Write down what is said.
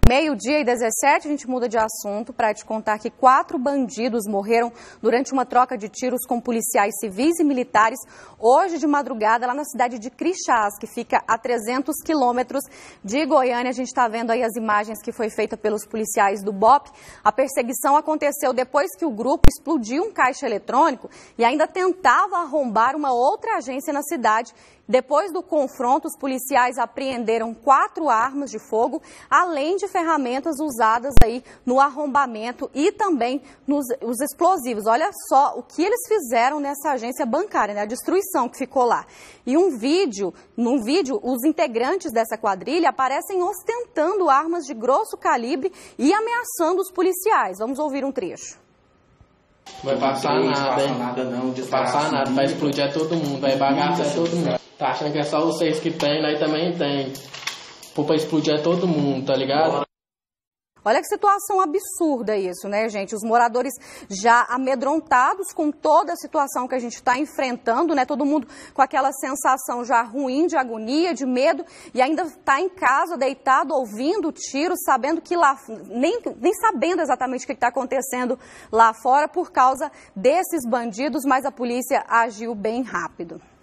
Meio-dia e 17, a gente muda de assunto para te contar que 4 bandidos morreram durante uma troca de tiros com policiais civis e militares hoje de madrugada lá na cidade de Crixás, que fica a 300 quilômetros de Goiânia. A gente está vendo aí as imagens que foi feita pelos policiais do BOPE. A perseguição aconteceu depois que o grupo explodiu um caixa eletrônico e ainda tentava arrombar uma outra agência na cidade. Depois do confronto, os policiais apreenderam 4 armas de fogo, além de ferramentas usadas aí no arrombamento e também os explosivos. Olha só o que eles fizeram nessa agência bancária, né? A destruição que ficou lá. E num vídeo, os integrantes dessa quadrilha aparecem ostentando armas de grosso calibre e ameaçando os policiais. Vamos ouvir um trecho. Vai passar nada, hein? Não vai passar nada, vai explodir todo mundo, vai bagaçar todo mundo. Tá achando que é só vocês que tem, nós também tem. Pra explodir todo mundo, tá ligado? Olha que situação absurda isso, né, gente? Os moradores já amedrontados com toda a situação que a gente está enfrentando, né? Todo mundo com aquela sensação já ruim de agonia, de medo, e ainda está em casa, deitado, ouvindo tiros, sabendo que lá, nem sabendo exatamente o que está acontecendo lá fora por causa desses bandidos, mas a polícia agiu bem rápido.